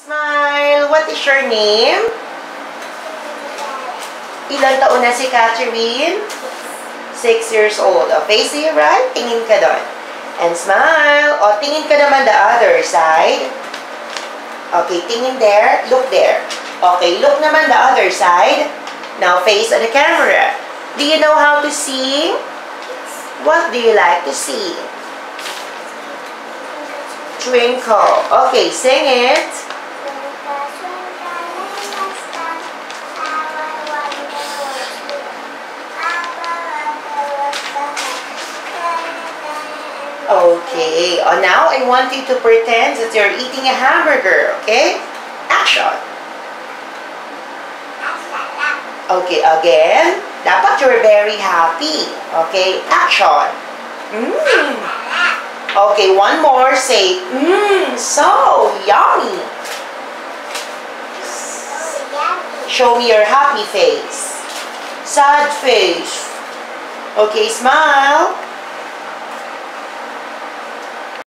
Smile! What is your name? Ilang taon na si Catherine? 6 years old. O, face you right? Tingin ka doon. And smile. O, tingin ka naman the other side. Okay, tingin there. Look there. Okay, look naman the other side. Now, face the camera. Do you know how to sing? What do you like to sing? Twinkle. Okay, sing it. Okay. Oh, now I want you to pretend that you're eating a hamburger. Okay? Action. Okay, again. Dapat you're very happy. Okay? Action. Okay, one more. Say, so yummy. Show me your happy face. Sad face. Okay, smile.